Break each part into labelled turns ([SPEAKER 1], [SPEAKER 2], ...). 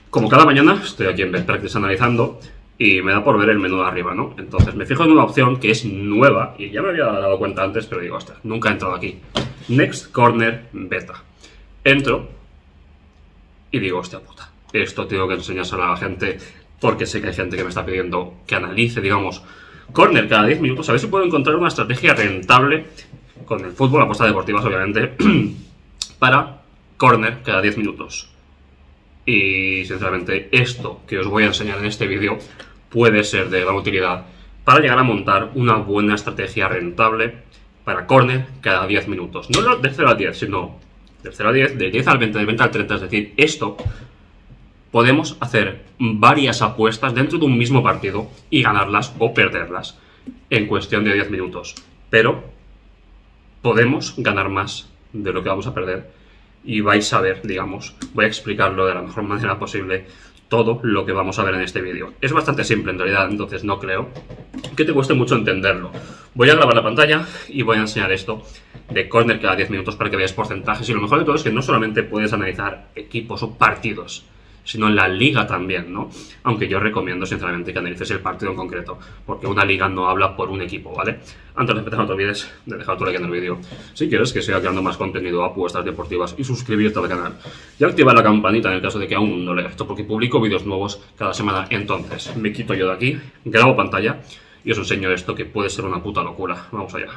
[SPEAKER 1] Como cada mañana estoy aquí en BetPractice analizando y me da por ver el menú de arriba, ¿no? Entonces me fijo en una opción que es nueva y ya me había dado cuenta antes, pero digo, hostia, nunca he entrado aquí. Next Corner Beta. Entro y digo, hostia puta, esto tengo que enseñárselo a la gente porque sé que hay gente que me está pidiendo que analice, digamos, corner cada 10 minutos. A ver si puedo encontrar una estrategia rentable con el fútbol, apuestas deportivas obviamente, para corner cada 10 minutos. Y sinceramente esto que os voy a enseñar en este vídeo puede ser de gran utilidad para llegar a montar una buena estrategia rentable para corner cada 10 minutos. No de 0 a 10, sino de 0 a 10, de 10 al 20, de 20 al 30. Es decir, esto podemos hacer varias apuestas dentro de un mismo partido y ganarlas o perderlas en cuestión de 10 minutos. Pero podemos ganar más de lo que vamos a perder. Y vais a ver, digamos, voy a explicarlo de la mejor manera posible, todo lo que vamos a ver en este vídeo. Es bastante simple en realidad, entonces no creo que te cueste mucho entenderlo. Voy a grabar la pantalla y voy a enseñar esto de corner cada 10 minutos para que veáis porcentajes. Y lo mejor de todo es que no solamente puedes analizar equipos o partidos, sino en la liga también, ¿no? Aunque yo recomiendo sinceramente que analices el partido en concreto, porque una liga no habla por un equipo, ¿vale? Antes de empezar, no te olvides de dejar tu like en el vídeo si quieres que siga creando más contenido, apuestas deportivas, y suscribirte al canal y activar la campanita en el caso de que aún no lo hayas hecho, porque publico vídeos nuevos cada semana. Entonces me quito yo de aquí, grabo pantalla y os enseño esto que puede ser una puta locura. Vamos allá.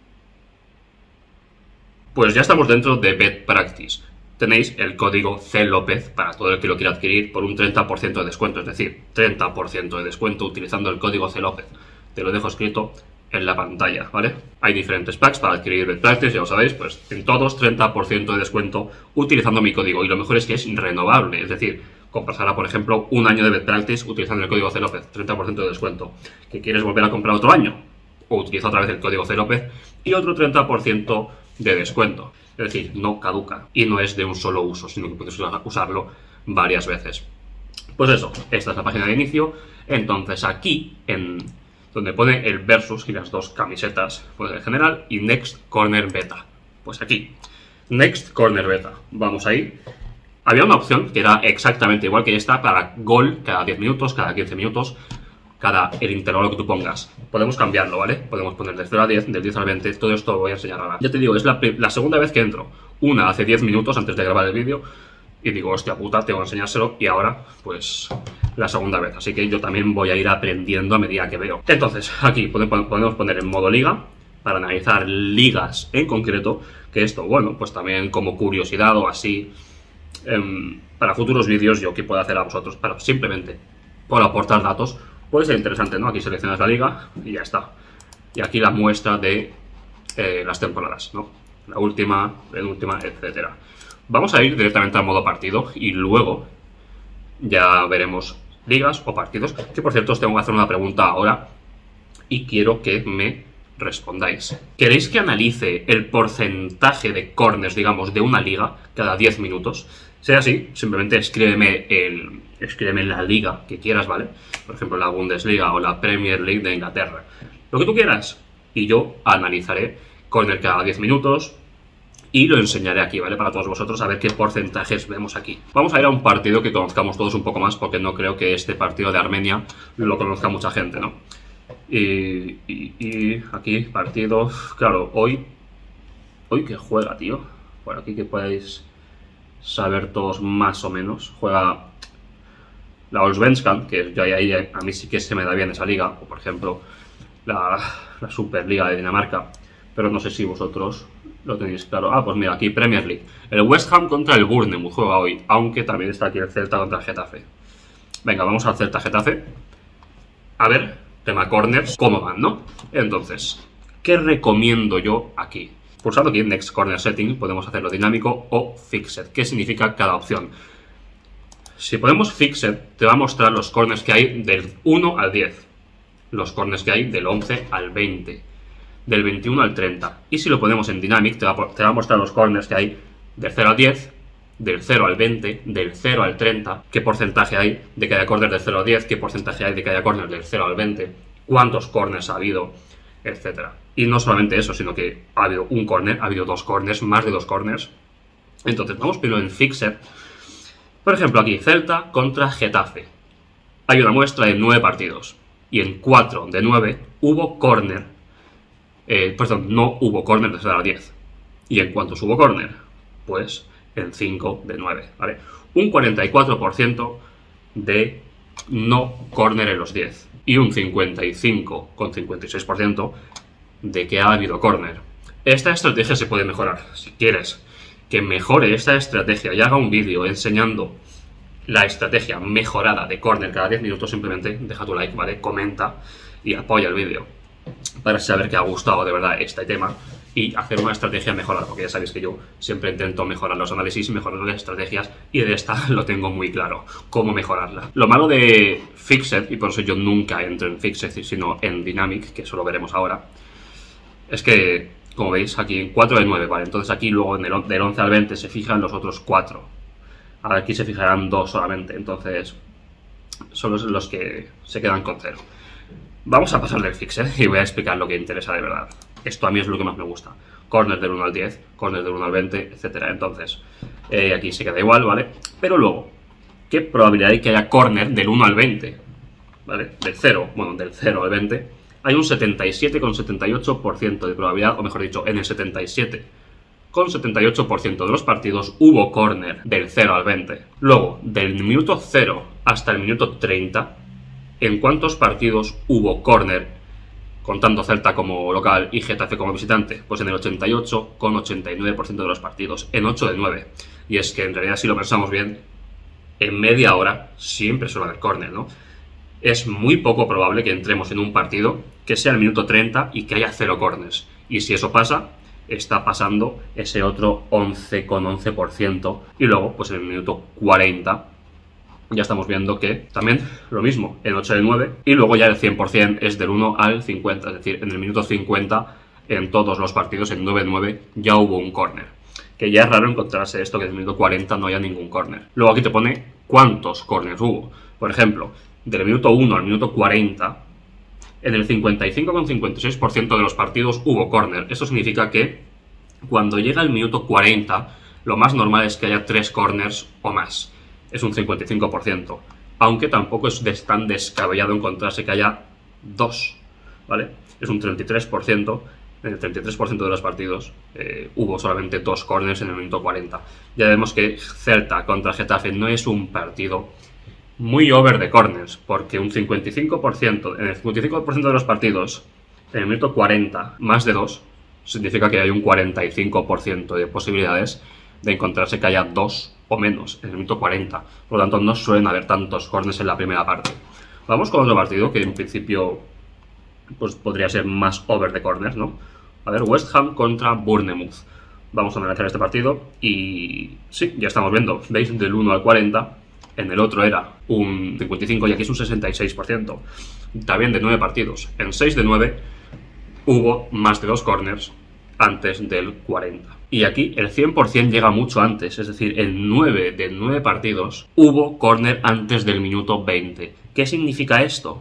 [SPEAKER 1] Pues ya estamos dentro de BetPractice. Tenéis el código CLOPEZ para todo el que lo quiera adquirir por un 30% de descuento, es decir, 30% de descuento utilizando el código CLOPEZ. Te lo dejo escrito en la pantalla, ¿vale? Hay diferentes packs para adquirir BetPractice, ya lo sabéis, pues en todos 30% de descuento utilizando mi código. Y lo mejor es que es renovable, es decir, compras ahora, por ejemplo, un año de BetPractice utilizando el código CLOPEZ, 30% de descuento. ¿Que quieres volver a comprar otro año? O utiliza otra vez el código CLOPEZ y otro 30% de descuento. Es decir, no caduca y no es de un solo uso, sino que puedes usarlo varias veces. Pues eso, esta es la página de inicio. Entonces aquí, en donde pone el versus y las dos camisetas, pues el general y Next Corner Beta. Pues aquí, Next Corner Beta. Vamos ahí. Había una opción que era exactamente igual que esta para gol cada 10 minutos, cada 15 minutos, cada el intervalo que tú pongas. Podemos cambiarlo, ¿vale? Podemos poner de 0 a 10, del 10 al 20, todo esto lo voy a enseñar ahora. Ya te digo, es la segunda vez que entro. Una hace 10 minutos antes de grabar el vídeo y digo, hostia puta, tengo que enseñárselo, y ahora, pues, la segunda vez. Así que yo también voy a ir aprendiendo a medida que veo. Entonces, aquí podemos poner en modo liga para analizar ligas en concreto, que esto, bueno, pues también como curiosidad o así, para futuros vídeos yo que puedo hacer a vosotros, para simplemente por aportar datos. Puede ser interesante, ¿no? Aquí seleccionas la liga y ya está. Y aquí la muestra de las temporadas, ¿no? La última, penúltima, etcétera. Vamos a ir directamente al modo partido y luego ya veremos ligas o partidos. Que por cierto os tengo que hacer una pregunta ahora y quiero que me respondáis. ¿Queréis que analice el porcentaje de corners, digamos, de una liga cada 10 minutos? Si es así, simplemente escríbeme la liga que quieras, ¿vale? Por ejemplo, la Bundesliga o la Premier League de Inglaterra. Lo que tú quieras. Y yo analizaré corner cada 10 minutos y lo enseñaré aquí, ¿vale? Para todos vosotros a ver qué porcentajes vemos aquí. Vamos a ir a un partido que conozcamos todos un poco más, porque no creo que este partido de Armenia lo conozca mucha gente, ¿no? Y aquí, partido. Claro, hoy que juega, tío. Bueno, aquí que podéis saber todos más o menos. Juega la Allsvenskan, que yo ahí a mí sí que se me da bien esa liga. O por ejemplo, la Superliga de Dinamarca. Pero no sé si vosotros lo tenéis claro. Ah, pues mira, aquí Premier League. El West Ham contra el Bournemouth juega hoy. Aunque también está aquí el Celta contra el Getafe. Venga, vamos al Celta Getafe. A ver, tema corners, cómo van, ¿no? Entonces, ¿qué recomiendo yo aquí? Pulsando aquí en Next Corner Setting podemos hacerlo dinámico o Fixed. ¿Qué significa cada opción? Si ponemos Fixed, te va a mostrar los corners que hay del 1 al 10. Los corners que hay del 11 al 20. Del 21 al 30. Y si lo ponemos en Dynamic, te va a mostrar los corners que hay del 0 al 10, del 0 al 20, del 0 al 30, qué porcentaje hay de que haya corners del 0 al 10, qué porcentaje hay de que haya corners del 0 al 20, cuántos corners ha habido, etcétera. Y no solamente eso, sino que ha habido un corner, ha habido dos corners, más de dos corners. Entonces, vamos primero en Fixed. Por ejemplo, aquí, Celta contra Getafe. Hay una muestra de 9 partidos. Y en 4 de 9 hubo córner. Perdón, no hubo córner de 0 a 10. ¿Y en cuántos hubo córner? Pues en 5 de 9, ¿vale? Un 44% de no córner en los 10. Y un 55,56% de que ha habido córner. Esta estrategia se puede mejorar. Si quieres que mejore esta estrategia y haga un vídeo enseñando la estrategia mejorada de córner cada 10 minutos, simplemente deja tu like, ¿vale? Comenta y apoya el vídeo para saber que ha gustado de verdad este tema y hacer una estrategia mejorada, porque ya sabéis que yo siempre intento mejorar los análisis y mejorar las estrategias, y de esta lo tengo muy claro, cómo mejorarla. Lo malo de Fixed, y por eso yo nunca entro en Fixed, sino en Dynamic, que eso lo veremos ahora, es que, como veis, aquí 4 de 9, ¿vale? Entonces aquí luego del 11 al 20 se fijan los otros 4. Ahora aquí se fijarán 2 solamente, entonces son los que se quedan con 0. Vamos a pasar del Fixed y voy a explicar lo que interesa de verdad. Esto a mí es lo que más me gusta. Corner del 1 al 10, corner del 1 al 20, etc. Entonces, aquí se queda igual, ¿vale? Pero luego, ¿qué probabilidad hay que haya corner del 1 al 20? ¿Vale? Del 0 al 20, hay un 77,78% de probabilidad, o mejor dicho, en el 77,78% de los partidos hubo córner del 0 al 20. Luego, del minuto 0 hasta el minuto 30, ¿en cuántos partidos hubo córner, contando Celta como local y Getafe como visitante? Pues en el 88,89% de los partidos, en 8 de 9. Y es que en realidad, si lo pensamos bien, en media hora siempre suele haber córner, ¿no? Es muy poco probable que entremos en un partido que sea el minuto 30 y que haya 0 córners. Y si eso pasa, está pasando ese otro 11,11%. Y luego, pues en el minuto 40, ya estamos viendo que también lo mismo, en 8 de 9. Y luego ya el 100% es del 1 al 50. Es decir, en el minuto 50, en todos los partidos, en 9 de 9, ya hubo un córner. Que ya es raro encontrarse esto, que en el minuto 40 no haya ningún córner. Luego aquí te pone cuántos córners hubo. Por ejemplo, del minuto 1 al minuto 40, en el 55,56% de los partidos hubo córner. Esto significa que cuando llega el minuto 40, lo más normal es que haya 3 córners o más. Es un 55%. Aunque tampoco es tan descabellado encontrarse que haya 2, ¿vale? Es un 33%. En el 33% de los partidos hubo solamente 2 córners en el minuto 40. Ya vemos que Celta contra Getafe no es un partido muy over de corners, porque un 55%, en el 55% de los partidos, en el minuto 40, más de 2, significa que hay un 45% de posibilidades de encontrarse que haya 2 o menos en el minuto 40. Por lo tanto, no suelen haber tantos corners en la primera parte. Vamos con otro partido que en principio pues podría ser más over de corners, ¿no? A ver, West Ham contra Bournemouth. Vamos a analizar este partido y sí, ya estamos viendo, veis, del 1 al 40. En el otro era un 55% y aquí es un 66%. También de 9 partidos. En 6 de 9 hubo más de 2 corners antes del 40. Y aquí el 100% llega mucho antes. Es decir, en 9 de 9 partidos hubo córner antes del minuto 20. ¿Qué significa esto?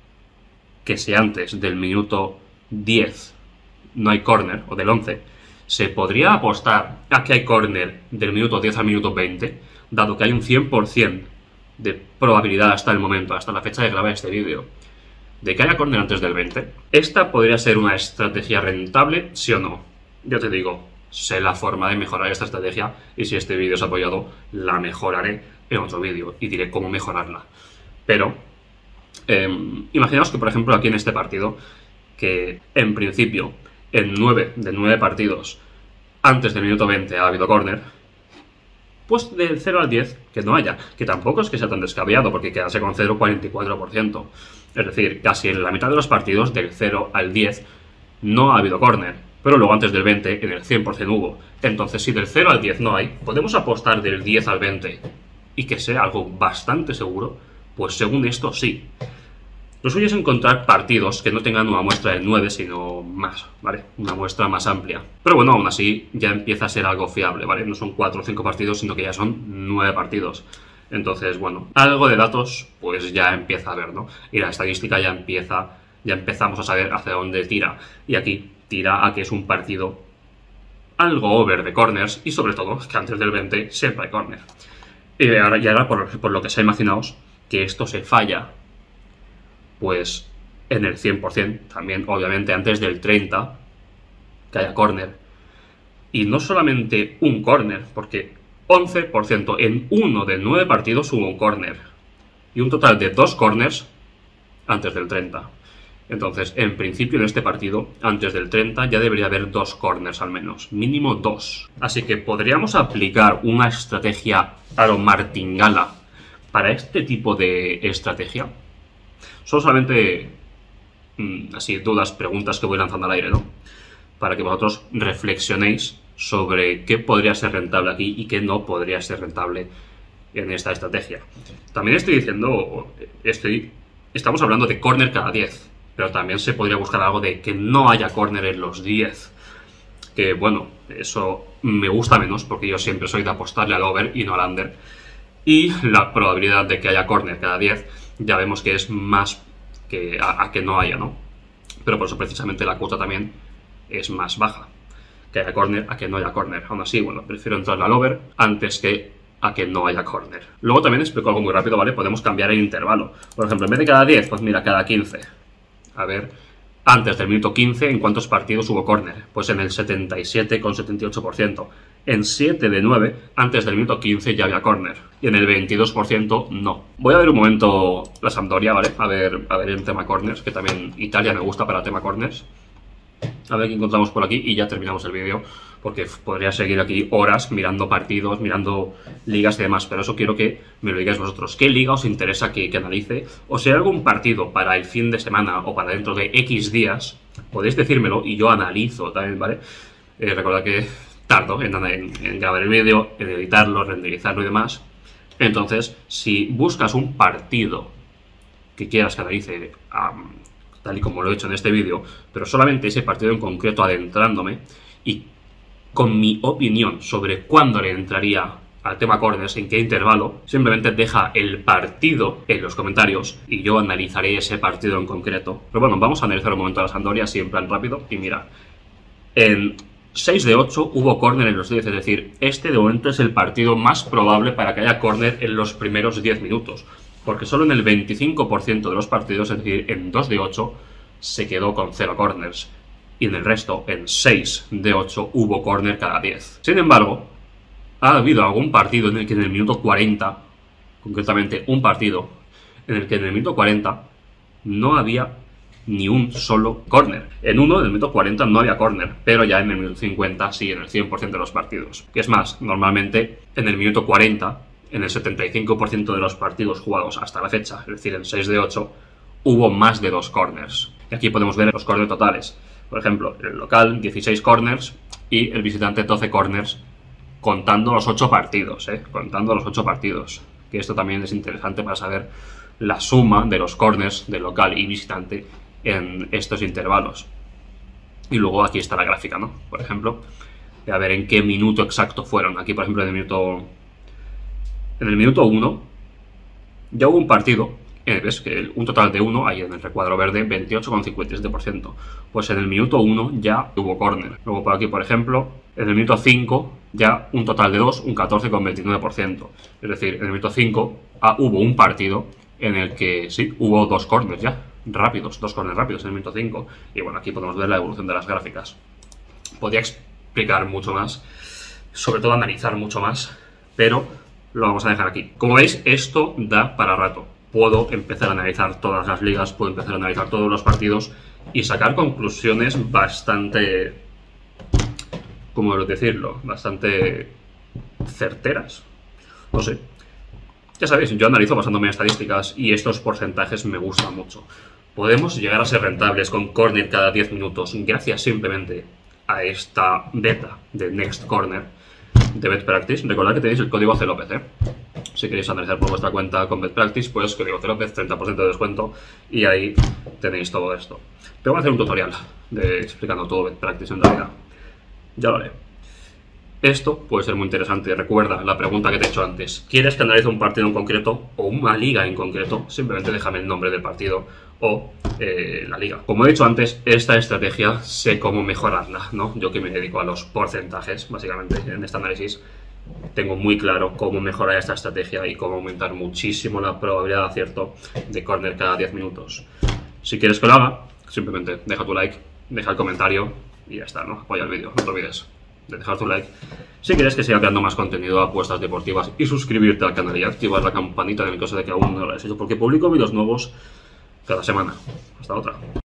[SPEAKER 1] Que si antes del minuto 10 no hay córner, o del 11, se podría apostar a que hay córner del minuto 10 al minuto 20, dado que hay un 100% de probabilidad hasta el momento, hasta la fecha de grabar este vídeo, de que haya córner antes del 20. Esta podría ser una estrategia rentable, sí o no. Yo te digo, sé la forma de mejorar esta estrategia, y si este vídeo es apoyado, la mejoraré en otro vídeo y diré cómo mejorarla. Pero imaginaos que, por ejemplo, aquí en este partido, que en principio en 9 de 9 partidos antes del minuto 20 ha habido córner, pues del 0 al 10 que no haya, que tampoco es que sea tan descabellado, porque quedarse con 0,44%. Es decir, casi en la mitad de los partidos del 0 al 10 no ha habido córner, pero luego antes del 20 en el 100% hubo. Entonces, si del 0 al 10 no hay, podemos apostar del 10 al 20 y que sea algo bastante seguro. Pues según esto, sí. Lo suyo es encontrar partidos que no tengan una muestra del 9, sino más, ¿vale? Una muestra más amplia. Pero bueno, aún así ya empieza a ser algo fiable, ¿vale? No son 4 o 5 partidos, sino que ya son 9 partidos. Entonces, bueno, algo de datos pues ya empieza a ver, ¿no? Y la estadística ya empezamos a saber hacia dónde tira. Y aquí tira a que es un partido algo over de corners y sobre todo que antes del 20 siempre hay corner. Y ahora por lo que se ha imaginado, que esto se falla, pues en el 100%, también obviamente antes del 30, que haya córner. Y no solamente un córner, porque 11% en 1 de 9 partidos hubo un córner. Y un total de 2 córners antes del 30. Entonces, en principio en este partido, antes del 30, ya debería haber 2 córners al menos. Mínimo 2. Así que podríamos aplicar una estrategia a lo martingala para este tipo de estrategia. Son solamente así dudas, preguntas que voy lanzando al aire, ¿no? Para que vosotros reflexionéis sobre qué podría ser rentable aquí y qué no podría ser rentable en esta estrategia. También estoy diciendo, estamos hablando de córner cada 10, pero también se podría buscar algo de que no haya córner en los 10. Que bueno, eso me gusta menos porque yo siempre soy de apostarle al over y no al under. Y la probabilidad de que haya córner cada 10 ya vemos que es más que a que no haya, ¿no? Pero por eso precisamente la cuota también es más baja. Que haya córner a que no haya córner. Aún así, bueno, prefiero entrar al over antes que a que no haya córner. Luego también explico algo muy rápido, ¿vale? Podemos cambiar el intervalo. Por ejemplo, en vez de cada 10, pues mira, cada 15. A ver, antes del minuto 15, ¿en cuántos partidos hubo córner? Pues en el 77,78%. En 7 de 9, antes del minuto 15 ya había córner. Y en el 22% no. Voy a ver un momento la Sampdoria, ¿vale? A ver el tema corners, que también Italia me gusta para el tema corners. A ver qué encontramos por aquí y ya terminamos el vídeo, porque podría seguir aquí horas mirando partidos, mirando ligas y demás, pero eso quiero que me lo digáis vosotros. ¿Qué liga os interesa que analice? O si hay algún partido para el fin de semana o para dentro de X días, podéis decírmelo y yo analizo también, ¿vale? Recordad que tardo en grabar el vídeo, en editarlo, renderizarlo y demás. Entonces, si buscas un partido que quieras que analice tal y como lo he hecho en este vídeo, pero solamente ese partido en concreto adentrándome y con mi opinión sobre cuándo le entraría al tema corners, en qué intervalo, simplemente deja el partido en los comentarios y yo analizaré ese partido en concreto. Pero bueno, vamos a analizar un momento a la Sampdoria así en plan rápido y mira, en 6 de 8 hubo córner en los 10, es decir, este de momento es el partido más probable para que haya córner en los primeros 10 minutos. Porque solo en el 25% de los partidos, es decir, en 2 de 8, se quedó con 0 corners. Y en el resto, en 6 de 8, hubo córner cada 10. Sin embargo, ha habido algún partido en el que en el minuto 40, concretamente un partido, en el que en el minuto 40 no había ni un solo córner. En uno, en el minuto 40, no había córner, pero ya en el minuto 50 sí, en el 100% de los partidos. Que es más, normalmente en el minuto 40... en el 75% de los partidos jugados hasta la fecha, es decir, en 6 de 8, hubo más de 2 corners. Y aquí podemos ver los corners totales. Por ejemplo, el local, 16 corners y el visitante, 12 corners, contando los 8 partidos, contando los 8 partidos. Que esto también es interesante para saber la suma de los corners de local y visitante en estos intervalos. Y luego aquí está la gráfica, ¿no? Por ejemplo, a ver en qué minuto exacto fueron. Aquí, por ejemplo, en el minuto 1 ya hubo un partido, ves que un total de 1, ahí en el recuadro verde, 28,57%. Pues en el minuto 1 ya hubo córner. Luego por aquí, por ejemplo, en el minuto 5 ya un total de 2, un 14,29%. Es decir, en el minuto 5 hubo un partido en el que sí, hubo 2 córners ya, rápidos, 2 córners rápidos en el minuto 5. Y bueno, aquí podemos ver la evolución de las gráficas. Podría explicar mucho más, sobre todo analizar mucho más, pero lo vamos a dejar aquí. Como veis, esto da para rato. Puedo empezar a analizar todas las ligas, puedo empezar a analizar todos los partidos y sacar conclusiones bastante, ¿cómo decirlo? Bastante certeras. No sé. Ya sabéis, yo analizo basándome en estadísticas y estos porcentajes me gustan mucho. Podemos llegar a ser rentables con corner cada 10 minutos gracias simplemente a esta beta de Next Corner de BetPractice. Recordad que tenéis el código CLOPEZ, Si queréis analizar por vuestra cuenta con BetPractice, pues código CLOPEZ, 30% de descuento y ahí tenéis todo esto. Te voy a hacer un tutorial explicando todo BetPractice en realidad. Ya lo haré. Esto puede ser muy interesante. Recuerda la pregunta que te he hecho antes. ¿Quieres que analice un partido en concreto o una liga en concreto? Simplemente déjame el nombre del partido o la liga. Como he dicho antes, esta estrategia sé cómo mejorarla, ¿no? Yo que me dedico a los porcentajes, básicamente, en este análisis. tengo muy claro cómo mejorar esta estrategia y cómo aumentar muchísimo la probabilidad de acierto de corner cada 10 minutos. Si quieres que lo haga, simplemente deja tu like, deja el comentario y ya está, ¿no? Apoya el vídeo, no te olvides de dejar tu like. Si quieres que siga creando más contenido de apuestas deportivas y suscribirte al canal y activar la campanita en el caso de que aún no lo hayas hecho, porque publico vídeos nuevos cada semana. Hasta otra.